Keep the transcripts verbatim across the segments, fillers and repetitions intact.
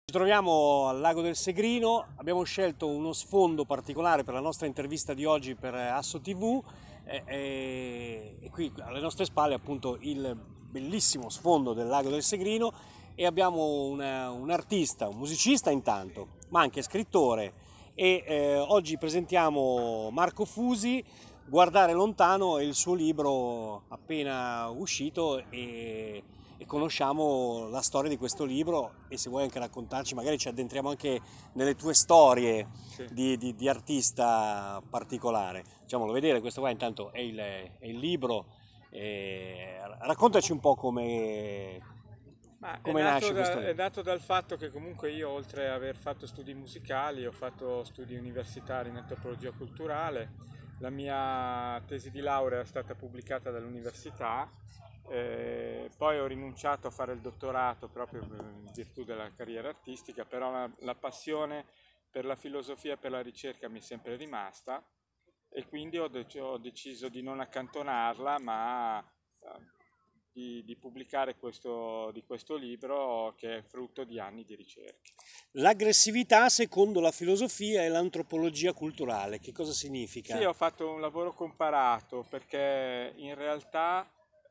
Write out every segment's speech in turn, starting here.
Ci troviamo al Lago del Segrino, abbiamo scelto uno sfondo particolare per la nostra intervista di oggi per Asso ti vu e, e- e qui alle nostre spalle appunto il bellissimo sfondo del Lago del Segrino e abbiamo una- un artista, un musicista intanto, ma anche scrittore e eh, oggi presentiamo Marco Fusi, Guardare lontano è il suo libro appena uscito e e conosciamo la storia di questo libro e se vuoi anche raccontarci, magari ci addentriamo anche nelle tue storie Sì. di, di- di artista particolare. Facciamolo vedere, questo qua intanto è il, è il libro. E raccontaci un po' come, Ma è come nato, nasce questo da- è libro. nato dal fatto che comunque io, oltre ad aver fatto studi musicali, ho fatto studi universitari in antropologia culturale. La mia tesi di laurea è stata pubblicata dall'università, eh, poi ho rinunciato a fare il dottorato proprio per- in virtù della carriera artistica, però la, la passione per la filosofia e per la ricerca mi è sempre rimasta e quindi ho, dec- ho deciso di non accantonarla, ma eh, di, di pubblicare questo, di questo libro che è frutto di anni di ricerca. L'aggressività secondo la filosofia e l'antropologia culturale, che cosa Sì, significa? ho fatto un lavoro comparato perché in realtà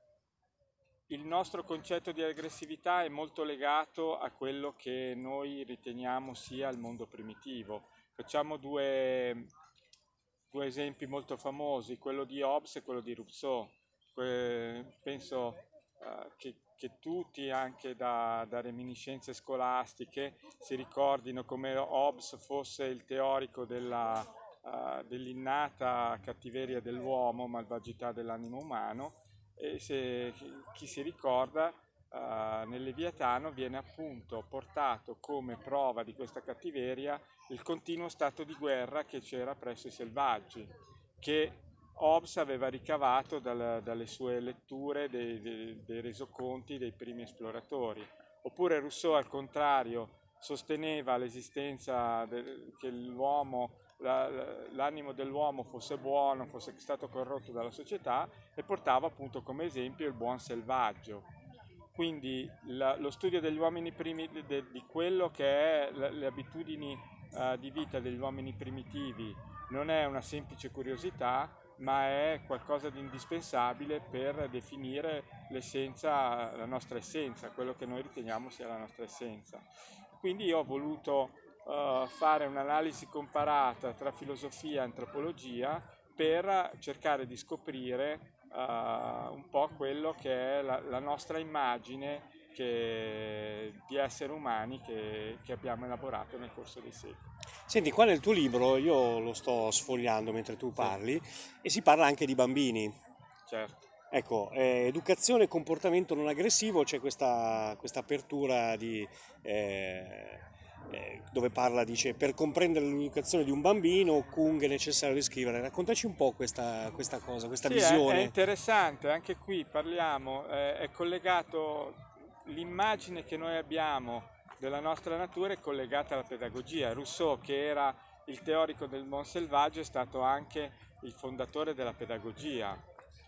il nostro concetto di aggressività è molto legato a quello che noi riteniamo sia il mondo primitivo. Facciamo due, due esempi molto famosi, quello di Hobbes e quello di Rousseau. Que- penso eh, che, che tutti, anche da, da reminiscenze scolastiche, si ricordino come Hobbes fosse il teorico della, eh, dell'innata cattiveria dell'uomo, malvagità dell'animo umano, e se chi si ricorda, eh, nel Leviatano viene appunto portato come prova di questa cattiveria il continuo stato di guerra che c'era presso i selvaggi, che Hobbes aveva ricavato dal- dalle sue letture dei, dei- dei resoconti dei primi esploratori. Oppure Rousseau, al contrario, sosteneva l'esistenza de- che l'uomo, la- l'animo dell'uomo fosse buono, fosse stato corrotto dalla società e portava appunto come esempio il buon selvaggio. Quindi la- lo studio degli uomini primi, de- de- di quello che è la- le abitudini eh, di vita degli uomini primitivi non è una semplice curiosità, ma è qualcosa di indispensabile per definire l'essenza, la nostra essenza, quello che noi riteniamo sia la nostra essenza. Quindi io ho voluto eh, fare un'analisi comparata tra filosofia e antropologia per cercare di scoprire eh, un po' quello che è la, la nostra immagine che- di esseri umani che, che abbiamo elaborato nel corso dei secoli. Senti, qua nel tuo libro, io lo sto sfogliando mentre tu Sì, parli, e si parla anche di bambini. certo. Ecco, eh, educazione e comportamento non aggressivo, c'è questa, questa apertura di, eh, eh, dove parla, dice, per comprendere l'educazione di un bambino, Kung è necessario descrivere. Raccontaci un po' questa, questa cosa, questa Sì, è, è visione. interessante, anche qui parliamo, eh, è collegato, l'immagine che noi abbiamo della nostra natura è collegata alla pedagogia. Rousseau, che era il teorico del buon selvaggio, è stato anche il fondatore della pedagogia.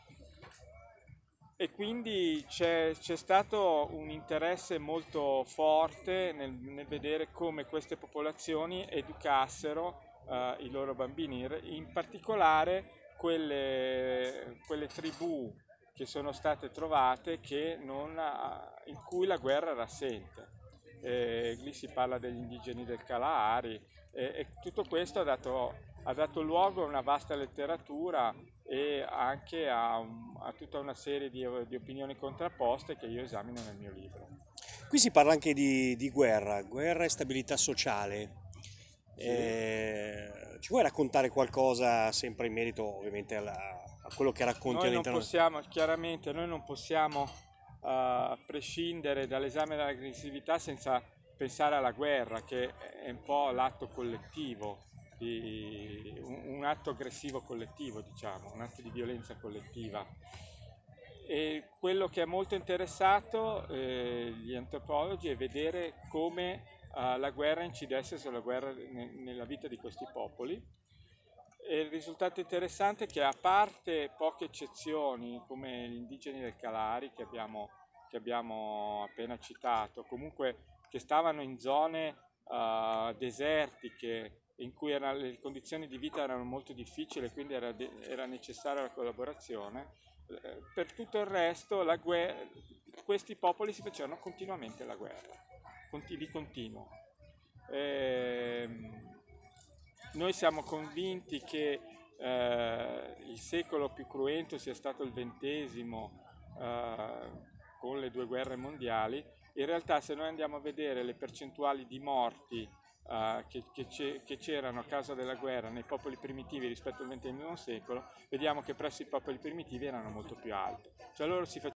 E quindi c'è, c'è stato un interesse molto forte nel, nel vedere come queste popolazioni educassero eh, i loro bambini, in in particolare quelle, quelle tribù che sono state trovate che non, ha- in cui la guerra era assente. Eh, lì si parla degli indigeni del Kalahari e, e tutto questo ha dato, ha dato luogo a una vasta letteratura e anche a, un- a tutta una serie di, di opinioni contrapposte che io esamino nel mio libro. Qui si parla anche di, di guerra, guerra e stabilità sociale. Sì? Eh, ci vuoi raccontare qualcosa sempre in merito ovviamente alla- a quello che racconti Noi non all'interno? possiamo, chiaramente, noi non possiamo eh, prescindere dall'esame dell'aggressività senza pensare alla guerra, che è un po' l'atto collettivo, di- un, un atto aggressivo collettivo, diciamo, un atto di violenza collettiva. E quello che è molto interessato eh, gli antropologi è vedere come eh, la guerra incidesse sulla guerra ne- nella vita di questi popoli. E il risultato interessante è che, a parte poche eccezioni come gli indigeni del Kalahari che abbiamo, che abbiamo appena citato, comunque che stavano in zone uh, desertiche, in cui era, le condizioni di vita erano molto difficili, quindi era, de- era necessaria la collaborazione. Eh, per tutto il resto, la guerra, questi popoli si facevano continuamente la guerra, conti- di continuo. Eh, noi siamo convinti che eh, il secolo più cruento sia stato il ventesimo, eh, con le due guerre mondiali. In realtà, se noi andiamo a vedere le percentuali di morti Uh, che, che c'erano a causa della guerra nei popoli primitivi rispetto al ventesimo secolo, vediamo che presso i popoli primitivi erano molto più alte. Cioè loro si